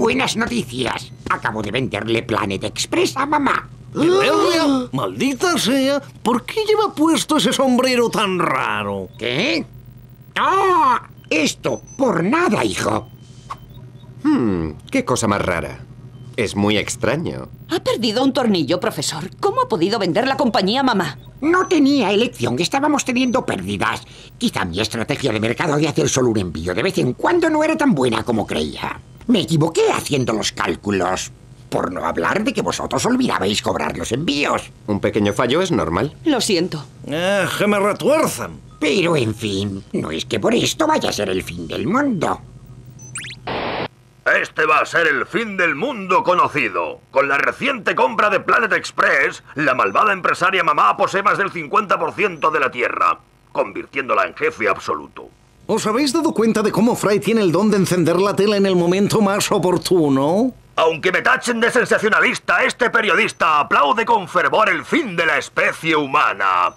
buenas noticias. Acabo de venderle Planet Express a mamá. ¿Venderle? ¡Maldita sea! ¿Por qué lleva puesto ese sombrero tan raro? ¿Qué? ¡Ah! Esto, por nada, hijo. Qué cosa más rara. Es muy extraño. Ha perdido un tornillo, profesor. ¿Cómo ha podido vender la compañía a mamá? No tenía elección, estábamos teniendo pérdidas. Quizá mi estrategia de mercado de hacer solo un envío de vez en cuando no era tan buena como creía. Me equivoqué haciendo los cálculos. Por no hablar de que vosotros olvidabais cobrar los envíos. Un pequeño fallo es normal. Lo siento. ¡Que me retuerzan! Pero, en fin, no es que por esto vaya a ser el fin del mundo. Este va a ser el fin del mundo conocido. Con la reciente compra de Planet Express, la malvada empresaria mamá posee más del 50% de la Tierra, convirtiéndola en jefe absoluto. ¿Os habéis dado cuenta de cómo Fry tiene el don de encender la tela en el momento más oportuno? Aunque me tachen de sensacionalista, este periodista aplaude con fervor el fin de la especie humana.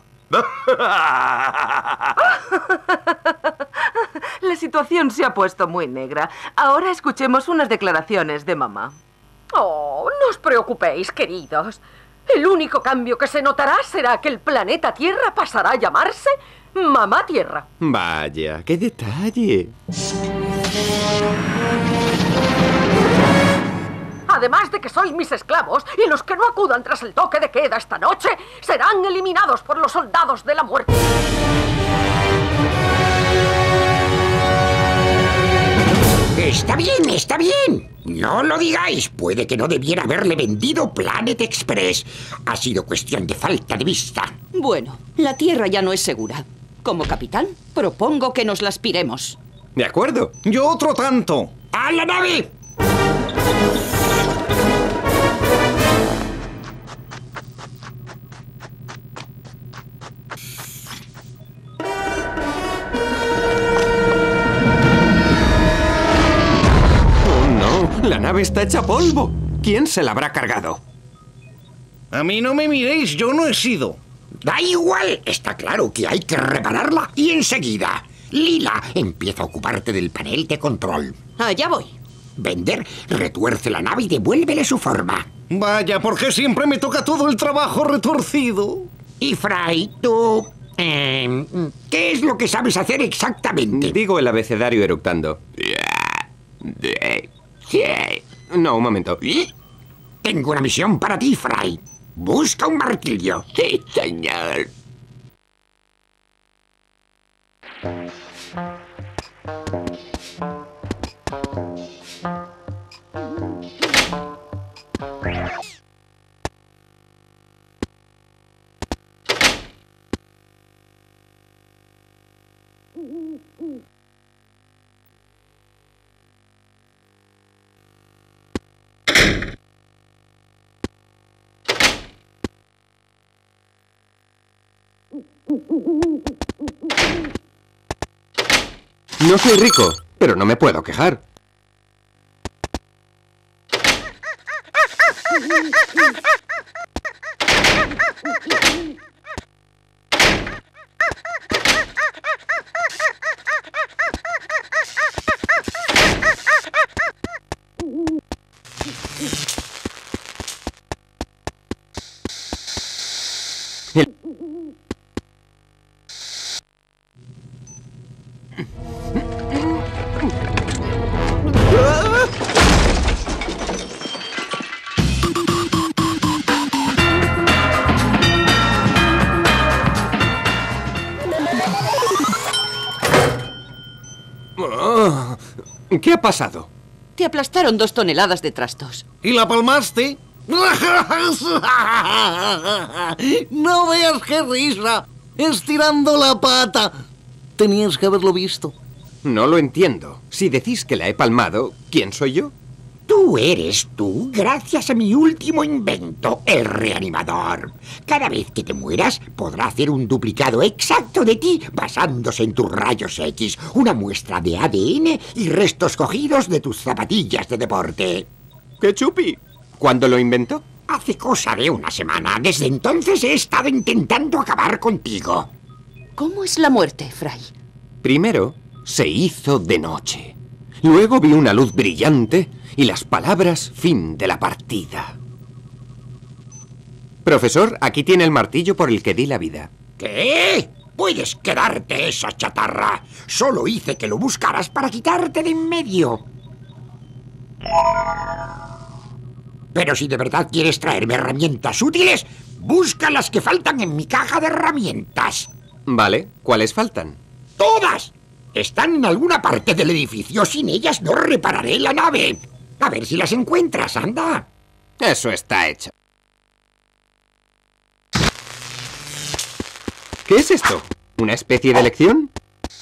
La situación se ha puesto muy negra. Ahora escuchemos unas declaraciones de mamá. Oh, no os preocupéis, queridos. El único cambio que se notará será que el planeta Tierra pasará a llamarse Mamá Tierra. Vaya, qué detalle. Además de que sois mis esclavos, y los que no acudan tras el toque de queda esta noche serán eliminados por los soldados de la muerte. Está bien, está bien. No lo digáis. Puede que no debiera haberle vendido Planet Express. Ha sido cuestión de falta de vista. Bueno, la Tierra ya no es segura. Como capitán, propongo que nos la aspiremos. De acuerdo. Yo otro tanto. ¡A la nave! La nave está hecha polvo. ¿Quién se la habrá cargado? A mí no me miréis, yo no he sido. Da igual, está claro que hay que repararla y enseguida. Lila, empieza a ocuparte del panel de control. Allá voy. Bender, retuerce la nave y devuélvele su forma. Vaya, ¿por qué siempre me toca todo el trabajo retorcido? Y Fry, tú... ¿qué es lo que sabes hacer exactamente? Digo el abecedario eructando. No, un momento. Tengo una misión para ti, Fry. Busca un martillo. Sí, señor. No soy rico, pero no me puedo quejar. ¿Qué ha pasado? Te aplastaron 2 toneladas de trastos. ¿Y la palmaste? No veas qué risa. Estirando la pata. Tenías que haberlo visto. No lo entiendo. Si decís que la he palmado, ¿quién soy yo? Tú eres tú gracias a mi último invento, el reanimador. Cada vez que te mueras, podrá hacer un duplicado exacto de ti basándose en tus rayos X, una muestra de ADN y restos cogidos de tus zapatillas de deporte. ¡Qué chupi! ¿Cuándo lo inventó? Hace cosa de una semana. Desde entonces he estado intentando acabar contigo. ¿Cómo es la muerte, Fry? Primero, se hizo de noche. Luego vi una luz brillante y las palabras fin de la partida. Profesor, aquí tiene el martillo por el que di la vida. ¿Qué? Puedes quedarte esa chatarra. Solo hice que lo buscaras para quitarte de en medio. Pero si de verdad quieres traerme herramientas útiles, busca las que faltan en mi caja de herramientas. Vale, ¿cuáles faltan? ¡Todas! Están en alguna parte del edificio. Sin ellas no repararé la nave. A ver si las encuentras, anda. Eso está hecho. ¿Qué es esto? ¿Una especie de lección?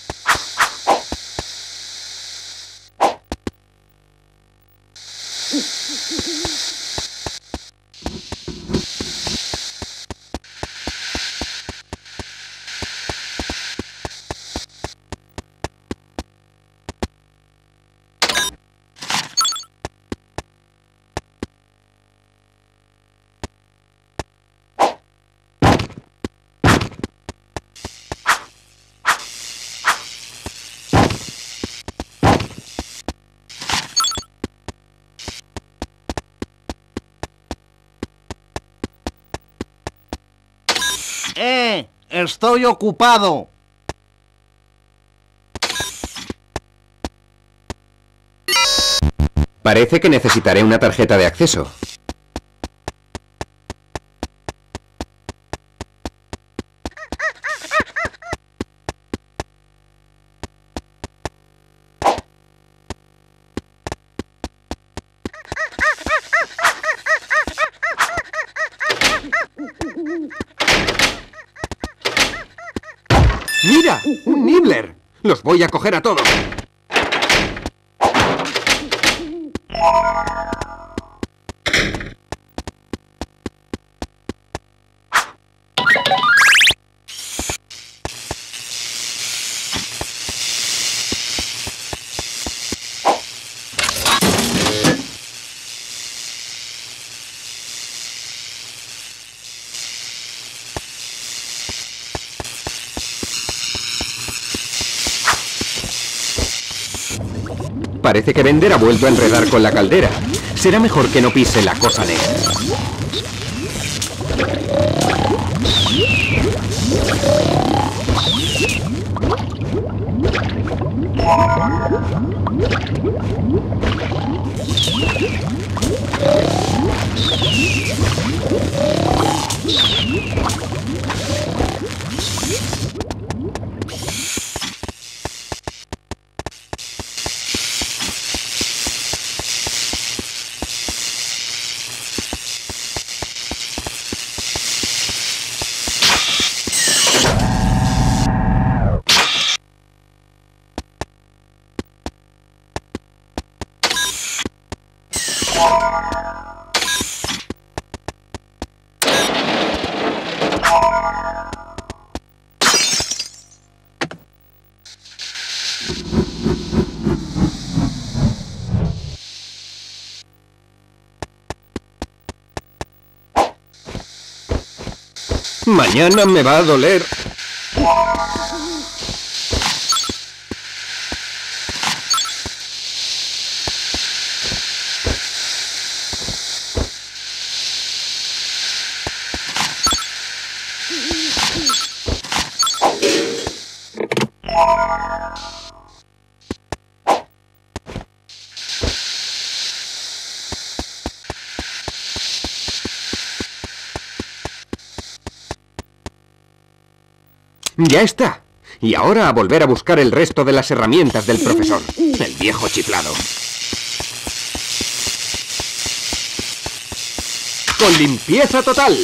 Estoy ocupado. Parece que necesitaré una tarjeta de acceso. ¡Mira! ¡Un Nibbler! ¡Los voy a coger a todos! Parece que Bender ha vuelto a enredar con la caldera. Será mejor que no pise la cosa negra. Mañana me va a doler. Ya está. Y ahora a volver a buscar el resto de las herramientas del profesor. El viejo chiflado. ¡Con limpieza total!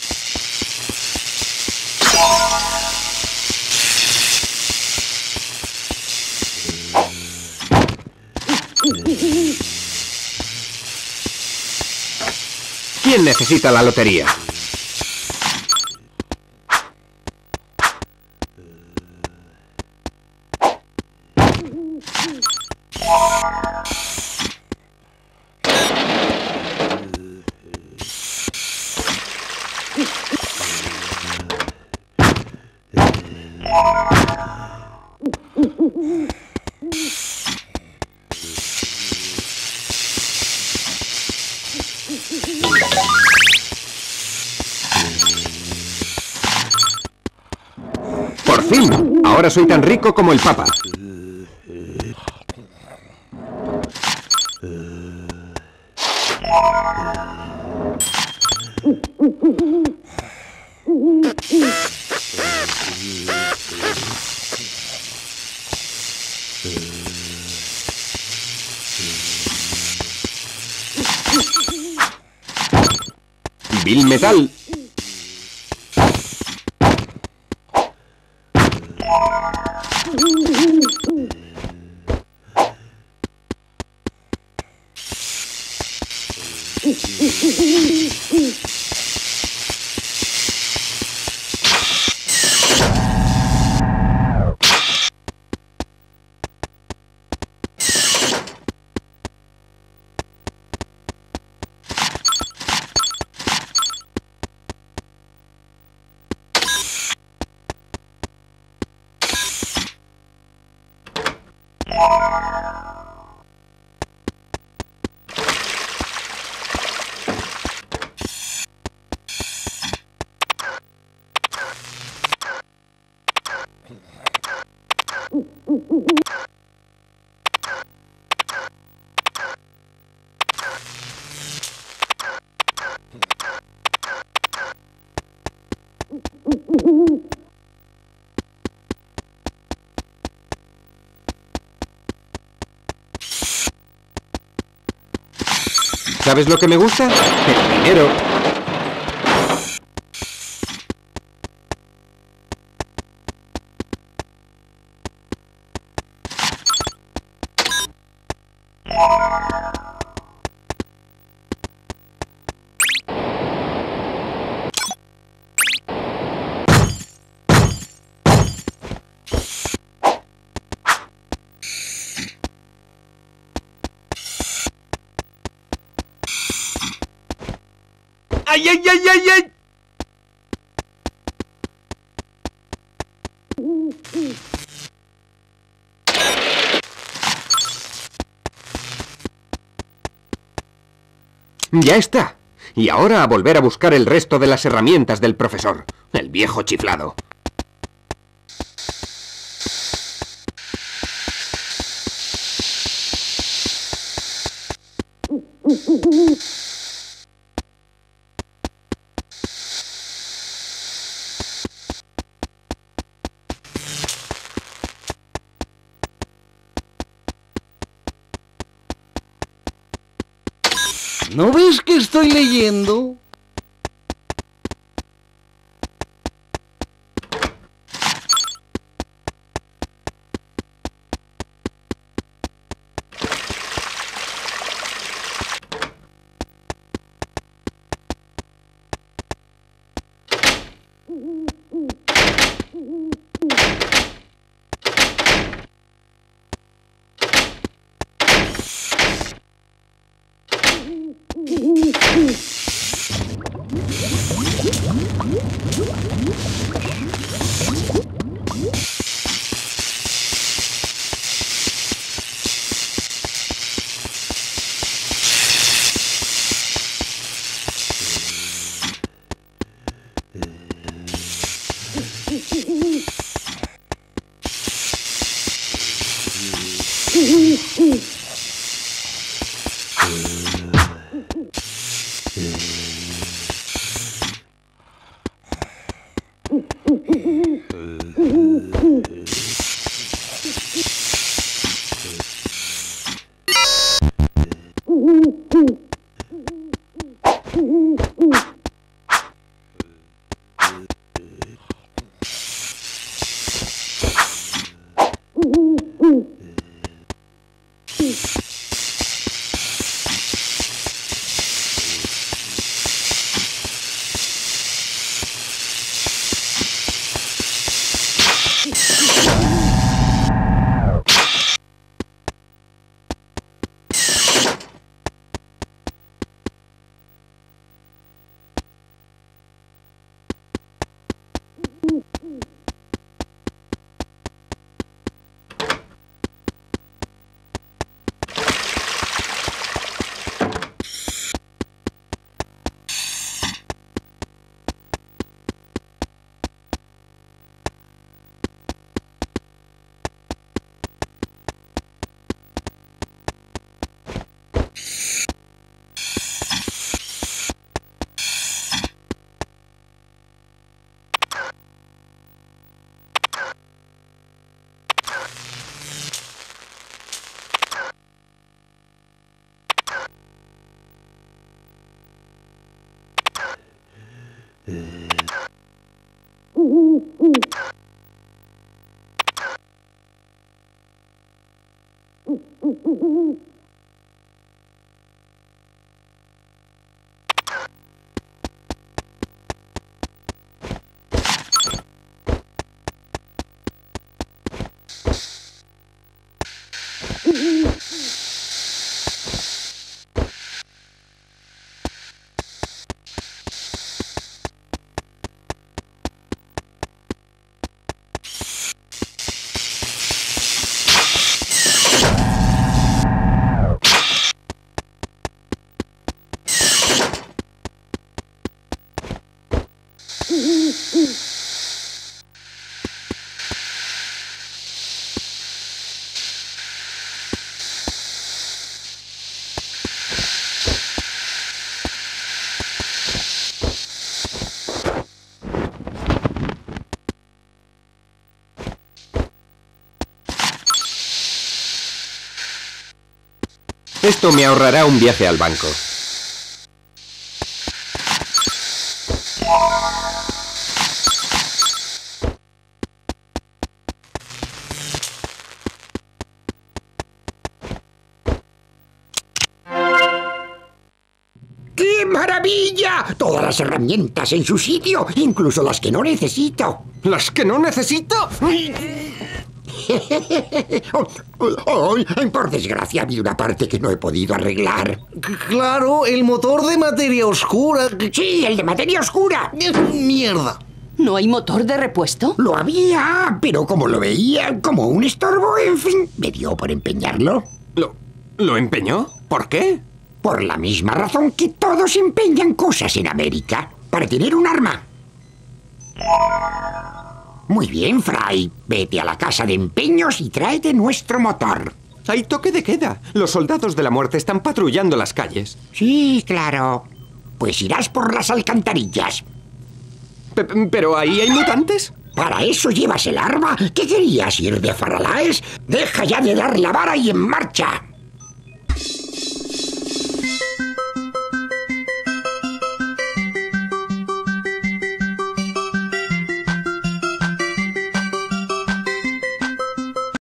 ¿Quién necesita la lotería? fin, ahora soy tan rico como el Papa. Bill Metal. ¿Sabes lo que me gusta? El dinero. ¡Ay, ay, ay, ay, ay! Ya está. Y ahora a volver a buscar el resto de las herramientas del profesor, el viejo chiflado. ¿No ves que estoy leyendo? Esto me ahorrará un viaje al banco. ¡Qué maravilla! Todas las herramientas en su sitio, incluso las que no necesito. ¿Las que no necesito? Por desgracia, ha habido una parte que no he podido arreglar. Claro, el motor de materia oscura. Sí, el de materia oscura. Mierda. ¿No hay motor de repuesto? Lo había, pero como lo veía como un estorbo, en fin, me dio por empeñarlo. ¿Lo empeñó? ¿Por qué? Por la misma razón que todos empeñan cosas en América, para tener un arma. Muy bien, Fry. Vete a la casa de empeños y tráete nuestro motor. Hay toque de queda. Los soldados de la muerte están patrullando las calles. Sí, claro. Pues irás por las alcantarillas. ¿Pero ahí hay mutantes? ¿Para eso llevas el arma? ¿Qué querías, ir de Faralaes? Deja ya de dar la vara y en marcha.